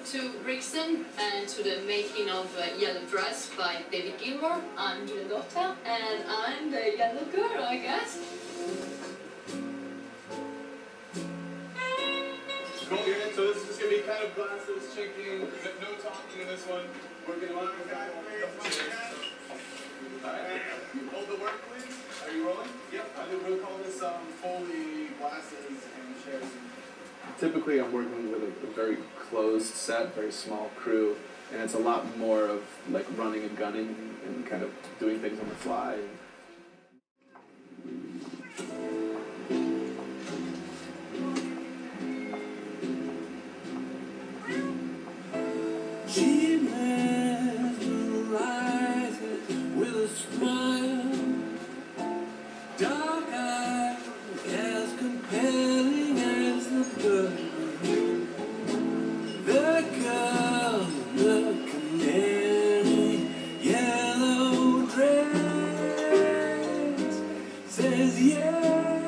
to Brixton and to the making of Yellow Dress by David Gilmour. I'm Giulietta and I'm the yellow girl, I guess. Cool, yeah, so this is just going to be kind of glasses, checking, no talking in this one. Working on the guy. Alright, hold the work please. Are you rolling? Yep. We'll call this Foley glasses and chairs. Typically I'm working with a very closed set, very small crew, and it's a lot more of like running and gunning and kind of doing things on the fly. She mesmerizes with a smile, dark eyes as compelling as the bird. The girl in the canary yellow dress says yes.